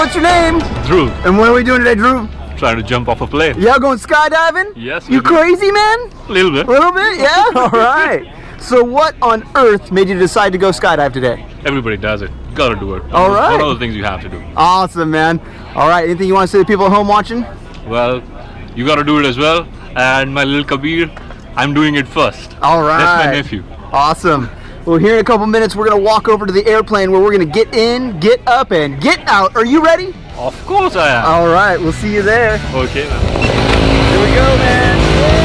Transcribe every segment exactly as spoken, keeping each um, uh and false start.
what's your name? Drew. And what are we doing today, Drew? Trying to jump off a plane. Yeah, going skydiving? Yes. You crazy, man? A little bit. A little bit, yeah? All right. So what on earth made you decide to go skydive today? Everybody does it. Gotta do it. All right. One of those things you have to do. Awesome, man. All right, anything you want to say to people at home watching? Well, you gotta do it as well. And my little Kabir, I'm doing it first. All right. That's my nephew. Awesome. Well, here in a couple minutes, we're going to walk over to the airplane where we're going to get in, get up, and get out. Are you ready? Of course I am. All right, we'll see you there. Okay, man. Here we go, man.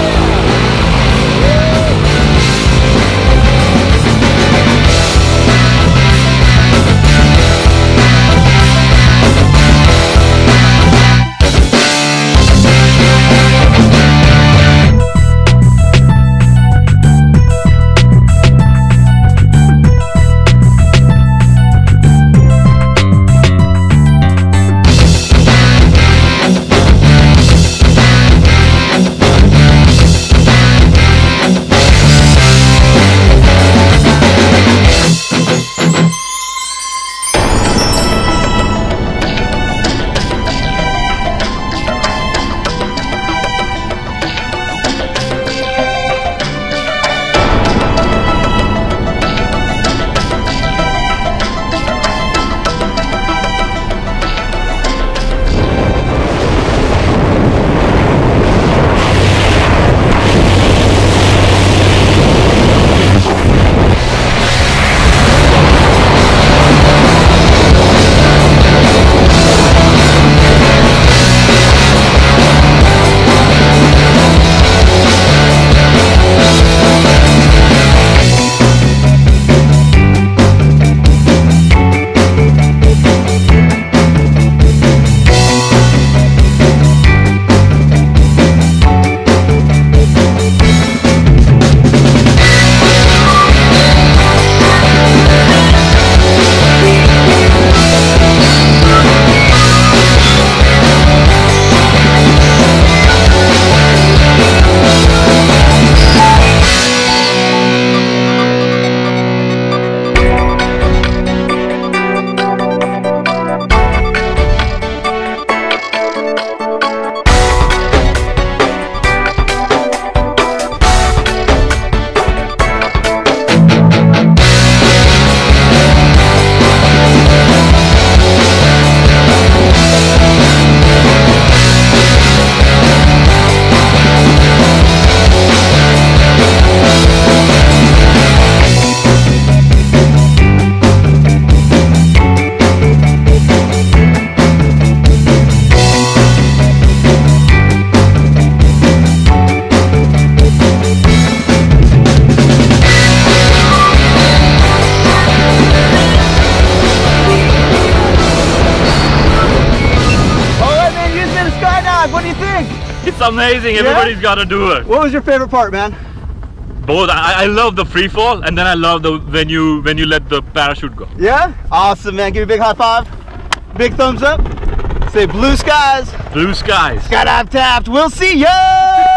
It's amazing. Yeah? Everybody's got to do it. What was your favorite part, man? Both. I, I love the free fall, and then I love the when you when you let the parachute go. Yeah? Awesome, man. Give me a big high five. Big thumbs up. Say blue skies. Blue skies. Skydive Taft. We'll see ya.